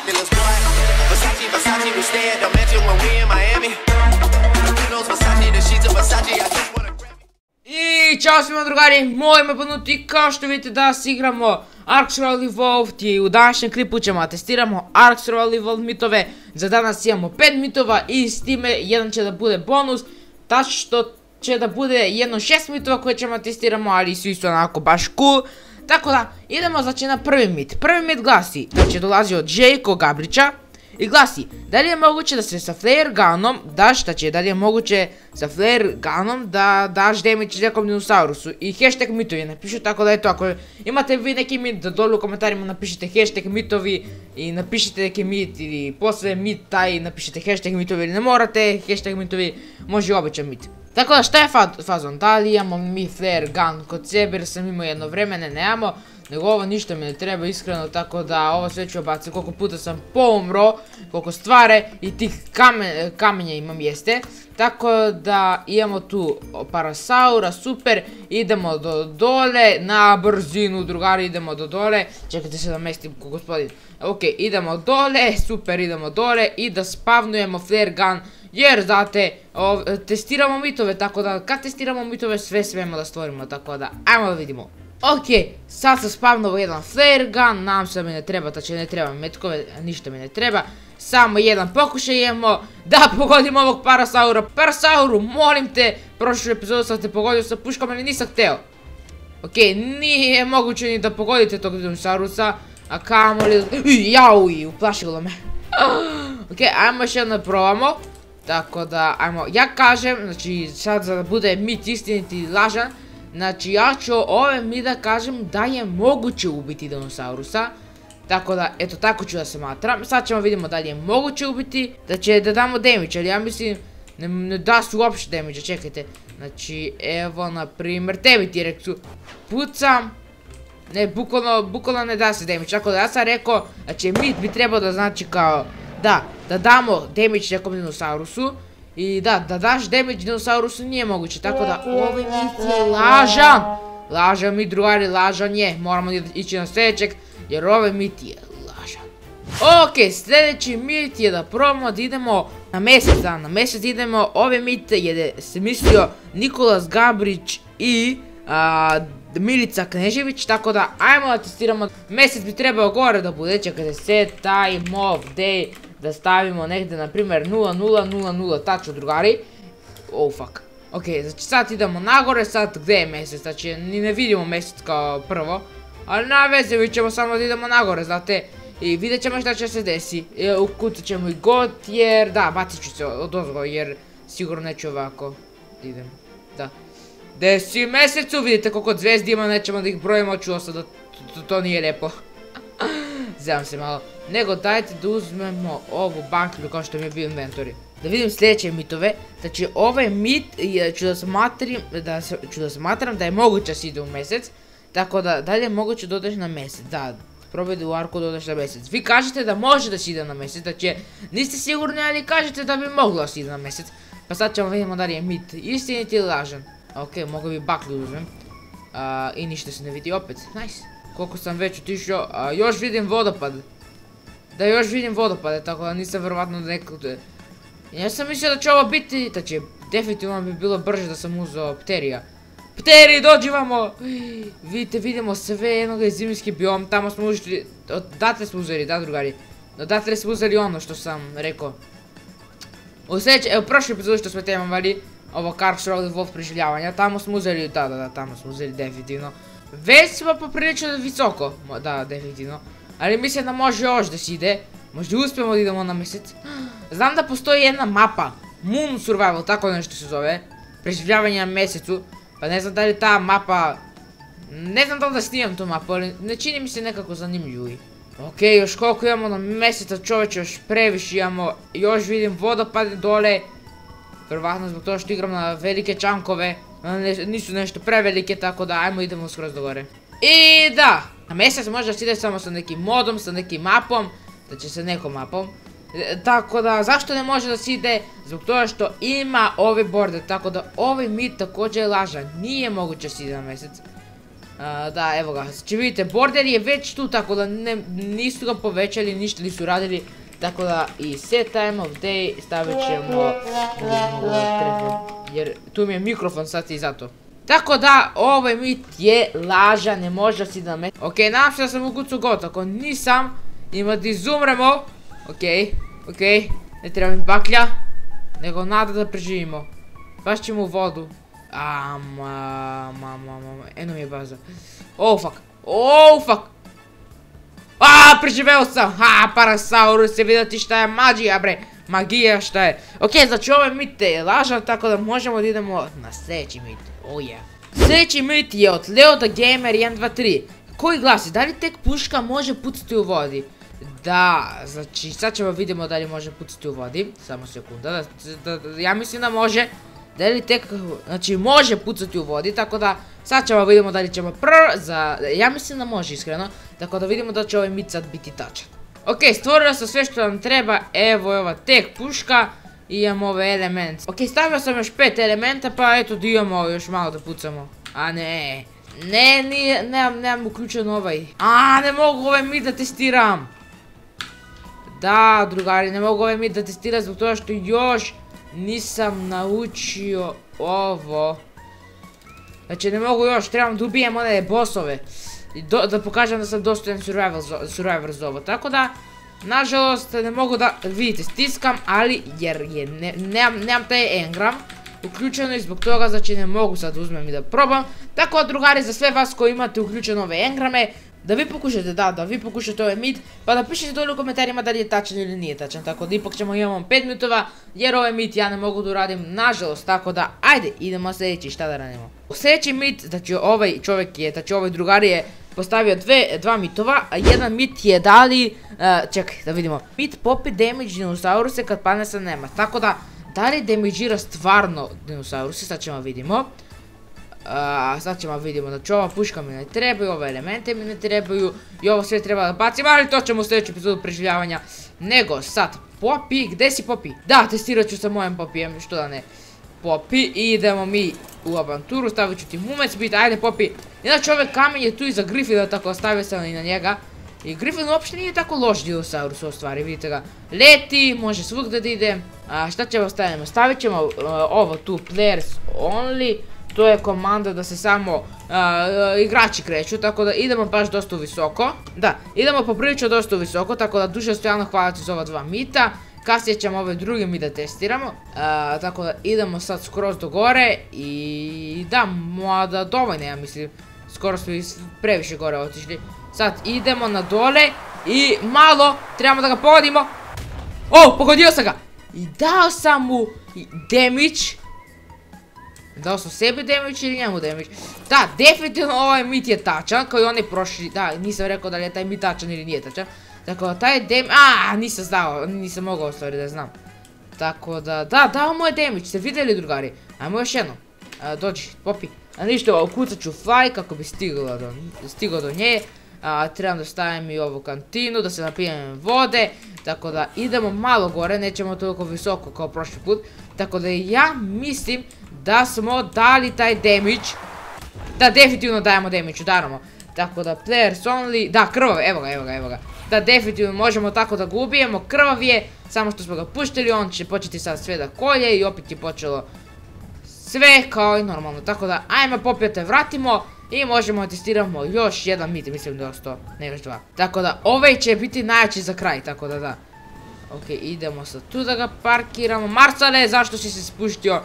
popular sport. Versace, Versace, we stay at the mansion when we in Miami. You know Versace, the sheets of Versace, I just wanna grab it. И чао свима другари, мои ме панути, kao što vidite danas igramo Ark Survival Evolved i u današnjem klipu ćemo testiramo Ark Survival Evolved mitove. Za danas imamo 5 mitova i s time jedan će da bude bonus, tako što će da bude jedno 6 mitova koje ćemo testiramo, ali svi su onako baš cool. Tako da, idemo znači na prvi mit. Prvi mit glasi da će dolazi od Željko Gabrića i glasi da li je moguće da se sa flare gunom daš, da li je moguće sa flare gunom da daš damage nekom dinosaurusu i hashtag mitovi napišu, tako da eto, ako imate vi neki mit da dole u komentarima napišite hashtag mitovi i napišite neki mit ili posle mit taj napišite hashtag mitovi ili ne morate hashtag mitovi, može i običan mit. Tako da šta je fazon, da li imamo mi flare gun kod sebe jer sam imao jedno vreme, nemamo, nego ovo ništa mi ne treba iskreno, tako da ovo sve ću obaciti koliko puta sam poumro, koliko stvare i tih kamenja imam jeste. Tako da imamo tu parasaura, super, idemo do dole, na brzinu drugari idemo do dole, čekajte se da mestim ko gospodin. Ok, idemo dole, super, idemo dole i da spavnujemo flare gun. Jer znate, testiramo mitove, tako da kad testiramo mitove sve smemo da stvorimo, tako da ajmo da vidimo. Ok, sad sam spavnovao jedan flare gun, nadam se da mi ne treba, znači ne treba metkove, ništa mi ne treba. Samo jedan pokušaj imamo da pogodimo ovog parasaura. Parasauru, molim te, prošlu epizodu sam te pogodio sa puškom, ali nisam hteo. Ok, nije moguće ni da pogodite tog dinosaurusa, a kamoli... Jauj, uplašilo me. Ok, ajmo još jedno probamo. Tako da, ajmo, ja kažem, znači sad da bude mit istiniti i lažan, znači ja ću ove mi da kažem da je moguće ubiti dinosaurusa. Tako da, eto tako ću da se smatram. Sad ćemo vidimo da li je moguće ubiti, da će da damo damage, ali ja mislim ne da su uopšte damage, čekajte. Znači, evo na primjer, tebi T-Rexu pucam, ne, bukvalno ne da se damage, tako da ja sam rekao, znači mit bi trebao da znači kao da damo damage nekom dinosaurusu i da daš damage dinosaurusu nije moguće, tako da ovaj mit je lažan. Lažan mit drugari, lažan je, moramo ići na sljedećeg jer ovaj mit je lažan. Ok, sljedeći mit je da probamo da idemo na mjesec idemo, ovaj mit je smislio Nikolas Gabrić i Milica Knežević, tako da ajmo da testiramo. Mjesec bi trebao gore da bude, čekajte, set time of day, da stavimo negdje na primjer 0000, tačno drugari. Oh fuck. Ok, znači sad idemo nagore, sad gdje je mjesec, znači ni ne vidimo mjesec kao prvo. Ali na veze, vidjet ćemo samo da idemo nagore, znate. I vidjet ćemo šta će se desi. Ukucat ćemo i got jer, da, bacit ću se odozgo jer sigurno neću ovako. Idem, da. Gdje si mjesecu, vidite koliko zvezdi ima, nećemo da ih brojimo, čuo sam da to nije lijepo. Zajam se malo. Nego dajte da uzmemo ovu baklju kao što mi je bio inventori. Da vidim sljedeće mitove. Znači ovaj mit ću da smatram da je moguće da se ide u mjesec. Tako da dalje je moguće da odeš na mjesec. Da, probaj da u Arku da odeš na mjesec. Vi kažete da može da se ide na mjesec. Znači niste sigurni, ali kažete da bi moglo da se ide na mjesec. Pa sad ćemo vidimo da li je mit istinit ili lažan. Ok, mogu bi baklju uzmem. I ništa se ne vidi opet, nice. Koliko sam već otišao, još vidim vodopad. Da, još vidim vodopade, tako da nisam verovatno nekako... Ja sam mislio da će ovo biti, znači definitivno bi bilo brže da sam uzeo pterija. Pteriji, dođi vamo! Vidite, vidimo sve jednoga iz zimski biom, tamo smo ušli, odatle smo uzeli, da drugari. Odatle smo uzeli ono što sam rekao. U sljedeće, evo prošli epizod što smo temavali, ovo Ark Survival Evolved preživljavanja, tamo smo uzeli, da, tamo smo uzeli definitivno. Već smo poprilično visoko, da, definitivno. Ali mislim da može još da se ide, možda uspijemo da idemo na mjesec. Znam da postoji jedna mapa, Moon Survival, tako nešto se zove, preživljavanje na mjesecu. Pa ne znam da li ta mapa, ne znam da li da snimam tu mapu, ali ne čini mi se nekako zanimljivo. Ok, još koliko imamo na mjeseca čoveče, još previše imamo, još vidim vodopade dole. Verovatno zbog toga što igram na velike čankove, nisu nešto prevelike, tako da ajmo idemo skroz do gore. I da, na mjesec može da se ide samo sa nekim modom, sa nekim mapom, znači sa nekom mapom. Tako da, zašto ne može da se ide? Zbog toga što ima ove borde, tako da ovaj mit također je lažan, nije moguće da se ide na mjesec. Da, evo ga, znači vidite, border je već tu, tako da nisu ga povećali, ništa nisu radili. Tako da i set time of day stavit ćemo, jer tu mi je mikrofon sad i zato. Tako da, ovaj mit je lažan, ne može si da me... Ok, nadam se da sam ukucao god, ako nisam, ima da izumremo. Ok, ne treba mi baklja, nego nada da preživimo. Baš ćemo u vodu. Eno mi je baza. Oh fuck. Preživeo sam. Parasaurus, se vidjeti šta je magija, bre. Magija šta je. Ok, znači ovaj mit je lažan, tako da možemo da idemo na sljedeći mit. Oh yeah. Sljedeći mit je od Leoda Gamer 123, koji glasi, da li tek puška može pucati u vodi? Da, znači sad ćemo vidimo da li može pucati u vodi. Samo sekunda, ja mislim da može. Da li tek, znači može pucati u vodi, tako da sad ćemo vidimo da li ćemo ja mislim da može iskreno, tako da vidimo da će ovaj mit sad biti tačan. Ok, stvorio sam sve što nam treba, evo je ova tek puška, imamo ove elemente. Ok, stavio sam još 5 elementa, pa eto da imamo još malo da pucamo. Nemam uključen ovaj. Ne mogu ovaj mit da testiram. Da, drugari, ne mogu ovaj mit da testiram zbog toga što još nisam naučio ovo. Znači ne mogu još, trebam da ubijem one bossove. Da pokažem da sam dostojan survivor za ovo. Tako da, nažalost, ne mogu da, vidite, stiskam, ali jer nemam taj engram uključeno i zbog toga, znači ne mogu sad uzmem i da probam. Tako da, drugari, za sve vas koji imate uključene ove engrame, da vi pokušate, da vi pokušate ovaj mit, pa da pišete dole u komentarima da li je tačan ili nije tačan, tako da ipak imamo 5 minutova, jer ovaj mit ja ne mogu da uradim, nažalost, tako da, ajde, idemo sljedeći, šta da radimo. Sljedeći mit, znači ovaj čovjek je, znači ovaj drugar je postavio dva mitova, a jedan mit je da li, čekaj, da vidimo, mit popi damage dinosauruse kad padne sa nema, tako da li damageira stvarno dinosauruse, sad ćemo vidimo. Sad ćemo vidimo, znači ova puška mi ne trebaju, ove elemente mi ne trebaju i ovo sve treba da bacim, ali to ćemo u sljedeću epizodu preživljavanja. Nego sad, Poppy, gdje si Poppy? Da, testirat ću sa mojim Poppyjem, što da ne. Poppy, idemo mi u avanturu, stavit ću ti mumec bit, ajde Poppy. Inače ovaj kamen je tu iza Griffina, tako stavio sam i na njega. I Griffin uopšte nije tako loš dinosaurus u stvari, vidite ga. Leti, može svugdje da ide. Šta ćemo staviti? Stavit ćemo ovo tu, players only. To je komanda da se samo igrači kreću, tako da idemo baš dosta visoko. Da, idemo poprilično dosta visoko, tako da duže stojano hvaliti za ova dva mita. Kasnije ćemo ove druge mi da testiramo. Tako da idemo sad skroz do gore i da, mada dovoljno ja mislim. Skoro smo previše gore otišli. Sad idemo na dole i malo, trebamo da ga pogodimo. Pogodio sam ga! I dao sam mu damage. Dao sam sebi damage ili njemu damage? Da, definitivno ovaj mit je tačan, kao i onaj prošli, da, nisam rekao da li je taj mit tačan ili nije tačan. Tako da taj damage, nisam znao, nisam mogao u stvari da znam. Tako da, dao mu je damage, ste vidjeli drugari? Ajmo još jedno, dođi, Poppy. Ništa, ukucat ću fly kako bi stigao do nje. Trebam da stavim i ovu kantinu, da se napijem vode. Tako da idemo malo gore, nećemo toliko visoko kao prošli put. Tako da ja mislim da smo dali taj damage. Da, definitivno dajemo damage, udaramo. Tako da players only, da, krvav, evo ga. Da, definitivno možemo tako da ga ubijemo, krvav je. Samo što smo ga puštili, on će početi sad sve da kolje i opet je počelo sve kao i normalno. Tako da, ajmo Poppy te vratimo i možemo testiramo još jedan mit, mislim da je ostao, ne još dva. Tako da, ovaj će biti najjači za kraj, tako da. Ok, idemo sad tu da ga parkiramo. Marsale, zašto si se spuštio?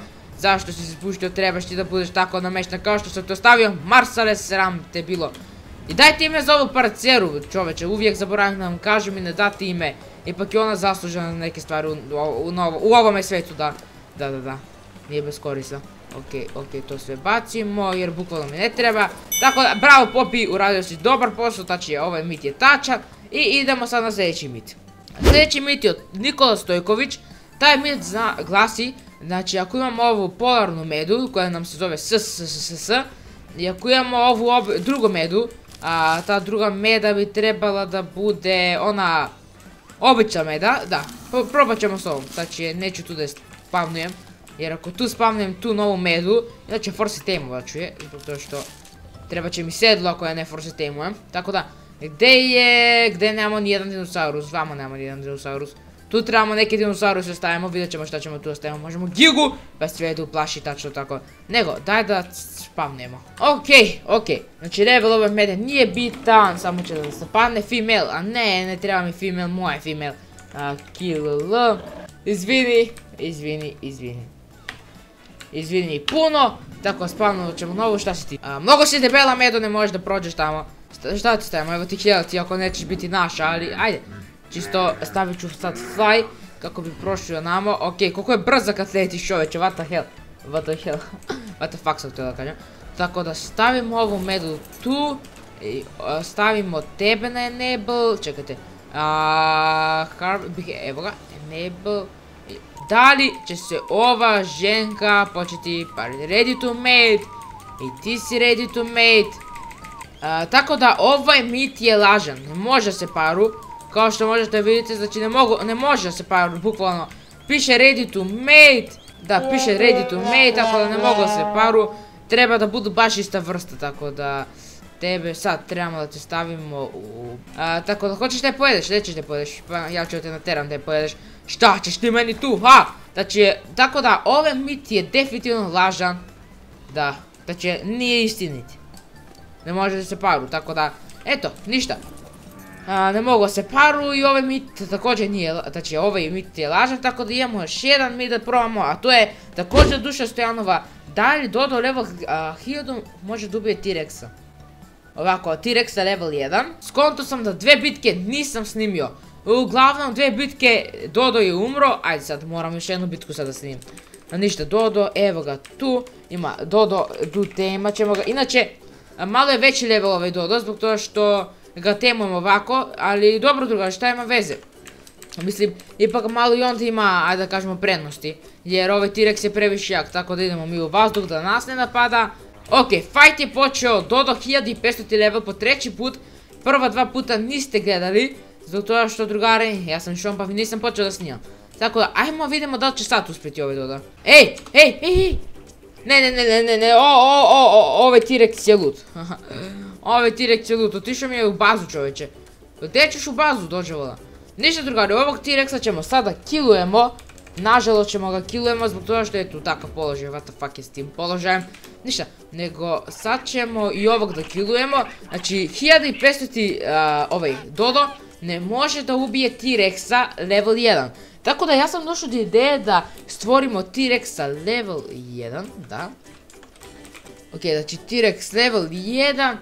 Trebaš ti da budeš tako namešten kao što sam to stavio. Marsale, sram te bilo. I dajte ime za ovu parceru, čoveče, uvijek zaboravim da vam kažem i ne dati ime. Ipak je ona zaslužena na neke stvari u ovome svetu, da. Nije bez korista. Ok, to sve bacimo jer bukvalno mi ne treba. Tako da, bravo Poppy, uradio si dobar posao, znači ovaj mit je tačan. I idemo sad na sljedeći mit. Sljedeći mit je od Nikola Stojković. Taj mit glasi, znači ako imamo ovu polarnu medu koja nam se zove SSSS, i ako imamo ovu drugu medu, a ta druga meda bi trebala da bude ona obična meda, da, probat ćemo s ovom, znači neću tu da spavnujem, jer ako tu spavnujem tu novu medu, inače force tameovat ću je, zbog toga što Treba će mi sedlo ako ja ne force tamujem. Tako da, gdje nemamo nijedan dinosaurus, vamo nemamo nijedan dinosaurus. Tu trebamo neke dinosauruse stavimo, vidjet ćemo šta ćemo tu ostavimo. Možemo gigu, pa se vedu plaši tačno tako. Nego, daj da spavnemo. Okej. Znači level ove mene nije bitan, samo će da se padne female, a ne treba mi female, moja female. Kill. Izvini puno. Tako, spavnovat ćemo novu, šta si ti? Mnogo si debela medo, ne možeš da prođeš tamo. Šta ti stavimo, evo ti health, ako nećeš biti naša, ali ajde. Čisto stavit ću sad fly, kako bi prošli onamo. Okej, koliko je brzo kad letiš čoveče, what the hell. What the fuck sam htio da kažem. Tako da stavimo ovu medu tu. I stavimo tebe na enable, čekajte. Evo ga, enable. Da li će se ova ženka početi ready to mate? I ti si ready to mate. Tako da ovaj mit je lažan, ne može se paru. Kao što možete vidjeti, znači ne može se paru, bukvalno. Piše ready to mate. Da, piše ready to mate, tako da ne mogu se paru. Treba da budu baš ista vrsta, tako da tebe sad trebamo da te stavimo u... Tako da hoćeš da je pojedeš, nećeš da je pojedeš, pa ja ću te nateram da je pojedeš. Šta ćeš ti meni tu, ha? Znači, tako da ovaj mit je definitivno lažan. Da će nije istinit. Ne može da se paru, tako da, eto, ništa. Ne mogu se paru i ovaj mit također nije, znači ovaj mit je lažan, tako da imamo još jedan mit da probamo, a to je također Duša Stojanova. Da li Dodo level 1000 može da ubije T-Rexa? Ovako, T-Rexa level 1. Skonto sam da 2 bitke nisam snimio. Uglavnom 2 bitke Dodo je umro, ajde sad moram još jednu bitku sad da snimim. Ništa, Dodo, evo ga tu, ima Dodo, tu tema ćemo ga, inače... Malo je veći level ovaj Dodo, zbog toga što ga temujemo ovako, ali dobro druga, šta ima veze? Mislim, ipak malo i onda ima, ajde da kažemo, prednosti, jer ovaj T-Rex je previše jak, tako da idemo mi u vazduh da nas ne napada. Ok, fight je počeo, Dodo 1500 level po 3. put, prva 2 puta niste gledali, zbog toga što drugari, ja sam šon pa nisam počeo da snimam. Tako da, ajmo vidimo da li će sad uspjeti ovaj Dodo. Ej! Ne, ovaj T-Rex je lud. Ovaj T-Rex je lud, otišao mi je u bazu čoveče. Gdje ćeš u bazu dođevala? Ništa drugari, ovog T-Rexa ćemo sada killujemo. Nažalost ćemo ga killujemo zbog toga što je tu takav položaj, what the fuck je s tim položajem. Ništa, nego sad ćemo i ovog da killujemo. Znači 1500 ovaj Dodo ne može da ubije T-Rexa level 1. Tako da ja sam došao do ideje da stvorimo T-Rexa level 1, da. Ok, znači T-Rex level 1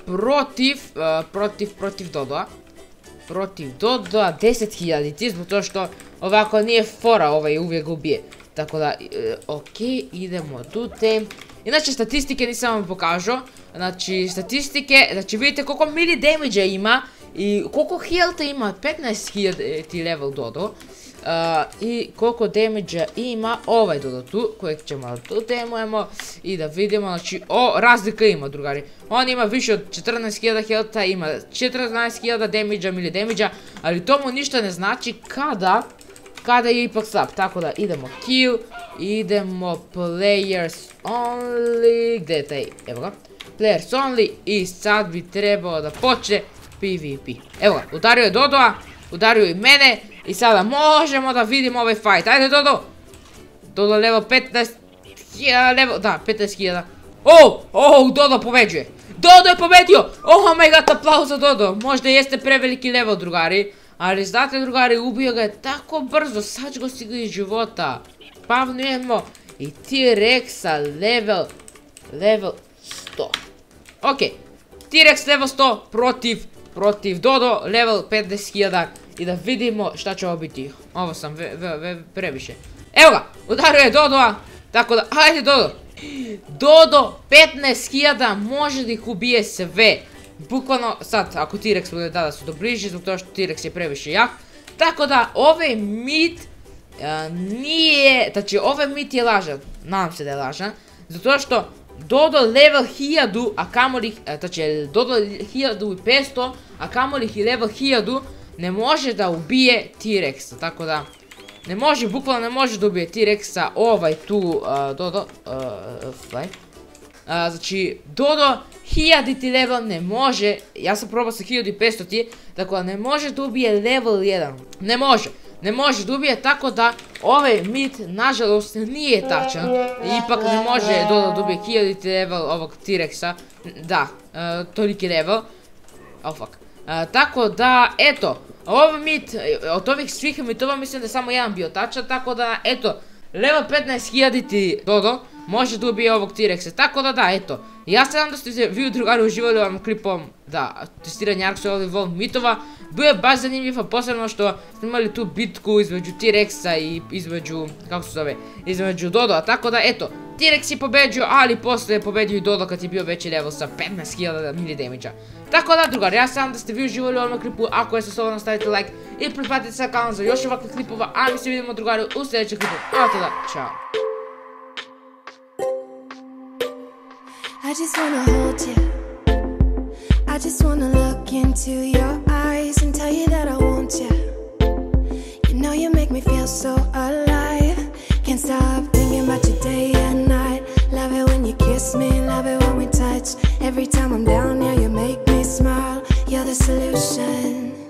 protiv Dodoa. Protiv Dodoa 10.000, zbog to što ovako nije fora ovaj uvijek ubije. Tako da, ok, idemo tu tem. Inače statistike nisam vam pokažao. Znači statistike, znači vidite koliko mili damage-a ima i koliko health-a ima, 15.000 level Dodo. I koliko damage-a ima ovaj Dodo tu, kojeg ćemo tu temujemo i da vidimo, znači, razlika ima drugari. On ima više od 14.000 health-a, ima 14.000 damage-a, mili damage-a, ali to mu ništa ne znači kada je ipak slab. Tako da idemo kill, idemo players only, gdje je taj, evo ga, players only i sad bi trebao da počne PvP. Evo ga, udario je Dodoa, udario i mene i sada možemo da vidimo ovaj fight. Ajde Dodo! Dodo level 15.000 level, da 15.000. Dodo pobeđuje. Dodo je pobedio! Oh my god, aplauz za Dodo. Možda jeste preveliki level drugari, ali znate drugari, ubio ga je tako brzo, sačgo si ga iz života. Pavnujemo i T-Rexa level 100. Ok, T-Rex level 100 protiv Dodo level 15.000 i da vidimo šta će ovo biti. Ovo sam previše. Evo ga, udario je Dodoa, tako da, hajde Dodo. Dodo 15.000 može da ih ubije sve. Bukvalno sad, ako T-Rex bude da su do bliži, zbog toga što T-Rex je previše jak. Tako da, ovaj mit nije, znači ovaj mit je lažan, nadam se da je lažan, zato što Dodo level 1000, a kamoli, znači Dodo 1500, a kamoli level 1000 ne može da ubije T-Rexa, tako da ne može, bukvalno ne može da ubije T-Rexa ovaj tu Dodo, fly. Znači, Dodo 1000 level ne može, ja sam probao sa 1500, tako da ne može da ubije level 1, ne može da ubije, tako da ovaj mit nažalost nije tačan, ipak ne može Dodo da ubije 1000 level ovog T-Rexa, da, toliki level, oh fuck, tako da, eto, ovaj mit, od ovih svih mitova mislim da je samo jedan bio tačan, tako da, eto, level 15.000 Dodo može da ubije ovog T-Rexa, tako da, eto, ja se nadam da ste vi drugari uživali ovim klipom, da, testiranje Ark Survival Evolved mitova, bio je baš zanimljiv, a posebno što smo imali tu bitku između T-Rexa i između, kako se zove, između Dodoa, tako da, eto, T-Rex je pobeđio, ali posle je pobeđio i Dodo kad je bio veći level sa 15.000 mili damage-a. Tako da, drugari, ja se nadam da ste vi uživali u ovom klipu, ako jeste slobodno stavite like i pretplatite se na kanal za još ovakvih klipova, a mi se vidimo, drugari, u sljedećem klipu. Evo tada, čao. I just wanna hold you. I just wanna look into your eyes and tell you that I want you. You know you make me feel so alive. Can't stop thinking about you day and night. Love it when you kiss me, love it when we touch. Every time I'm down, yeah, you make me smile. You're the solution.